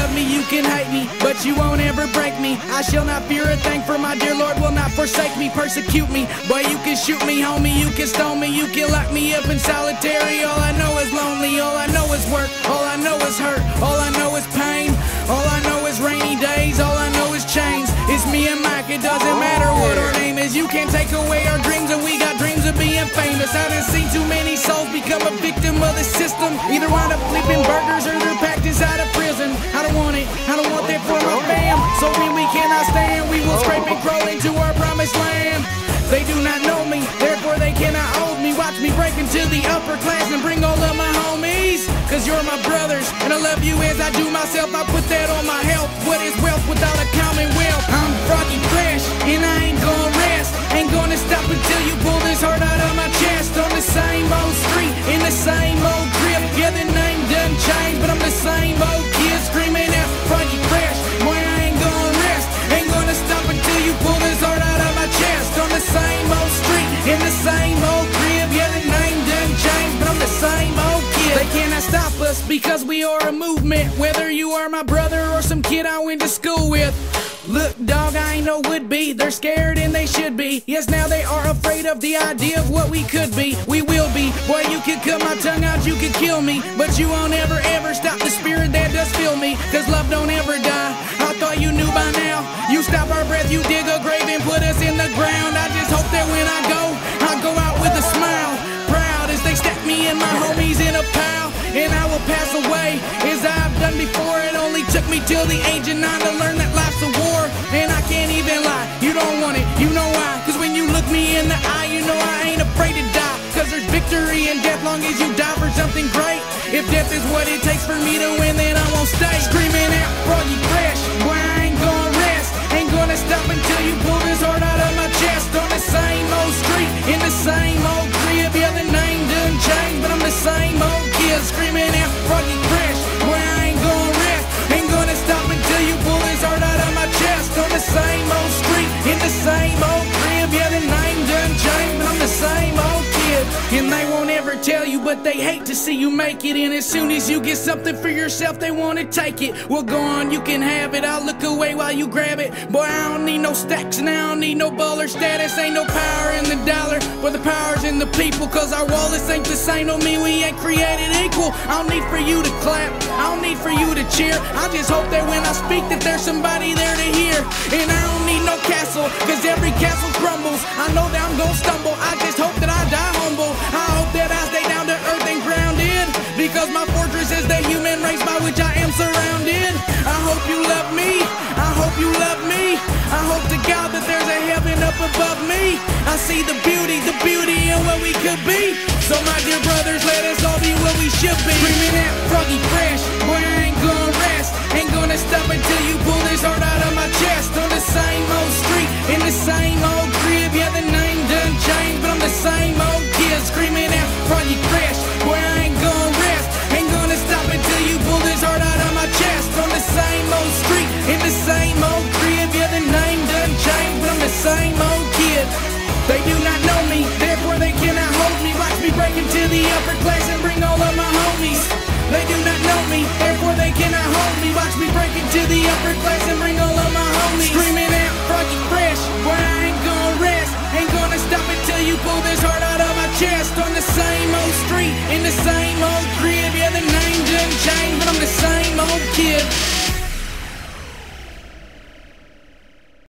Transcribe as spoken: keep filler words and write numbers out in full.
love me, you can hate me, but you won't ever break me. I shall not fear a thing, for my dear Lord will not forsake me, persecute me. Boy, you can shoot me, homie, you can stone me, you can lock me up in solitary. All I know is lonely, all I know is work, all I know is hurt, all I know is pain, all I know is rainy days, all I know is chains. It's me and Mike, it doesn't matter what our name is. You can't take away our dreams, and we got dreams of being famous. I done seen too many souls become a victim of the system, either wind up flipping burgers or they're packed inside of prison. I don't want it, I don't want that for my fam. So when we cannot stand, we will scrape and crawl into our promised land. They do not know me, therefore they cannot hold me. Watch me break into the upper class and bring all of my homies, cause you're my brothers, and I love you as I do myself. I put that on my health. What is wealth without a commonwealth? I'm Froggy Fresh, and I ain't gonna rest. Ain't gonna stop until you pull this heart out of my chest. On the same old street, in the same old crib. Yeah, the name done changed, but I'm the same old kid screaming out Froggy Fresh. Boy, I ain't gonna rest. Ain't gonna stop until you pull this heart out of my chest. On the same old street, in the same old crib. Yeah, the name done changed, but I'm the same old kid. They cannot stop us because we are a movement. Whether you are my brother or some kid I went to school with. Look, dog, I ain't no would-be. They're scared and they should be. Yes, now they are afraid of the idea of what we could be. We will be. Boy, you could cut my tongue out, you could kill me, but you won't ever, ever stop the spirit that does fill me. Cause love don't ever die. I thought you knew by now. You stop our breath, you dig a grave and put us in the ground. I just hope that when I go, I go out with a smile. Proud as they stack me and my homies in a pile. And I will pass away as I've done before. It only took me till the age of nine to learn that life's a war. And I can't even lie, you don't want it, you know why. Cause when you look me in the eye, you know I ain't afraid to die. Cause there's victory in death long as you die for something great. If death is what it takes for me to win, then I won't stay. Screaming out Froggy Fresh, boy, I ain't gonna rest. Ain't gonna stop until you pull this heart out of my chest. On the same old street, in the same old crib. Yeah, the name done changed, but I'm the same old kid screaming out Froggy Fresh, boy, I ain't gonna rest. Ain't gonna stop until you pull this heart out of my chest. On the same old street, in the same old crib. Yeah, the name done changed, but I'm the same old kid. And they won't ever tell you, but they hate to see you make it. And as soon as you get something for yourself, they wanna take it. Well, go on, you can have it, I'll look away while you grab it. Boy, I don't need no stacks and I don't need no baller status. Ain't no power in the dollar, but the power's in the people. Cause our wallets ain't the same, don't mean we ain't created equal. I don't need for you to clap, I don't need for you to cheer. I just hope that when I speak that there's somebody there to hear. And I don't need no castle, cause every castle crumbles. I know that I'm gonna stumble, I just hope that I die humble. I hope that I stay down to earth and grounded, because my fortress is the human race by which I am surrounded. I hope you love me, I hope you love me. I hope to God that there's a heaven up above me. I see the beauty, the beauty in what we could be. So my dear brothers, let us all be what we should be. Screaming at Froggy Fresh, boy, I ain't gonna rest. Ain't gonna stop until you pull this heart out of my chest. On the same old street, in the same old crib. Yeah, the name done changed, but I'm the same old kid screaming at Froggy Fresh, boy, I ain't gonna rest. Ain't gonna stop until you pull this heart out of my chest. On the same old street, in the same old crib. Yeah, the name done changed, but I'm the same old kid. They do not know me, therefore they cannot hold me. Watch me break into the upper class and bring all of my homies. They do not know me, therefore they cannot hold me. Watch me break into the upper class and bring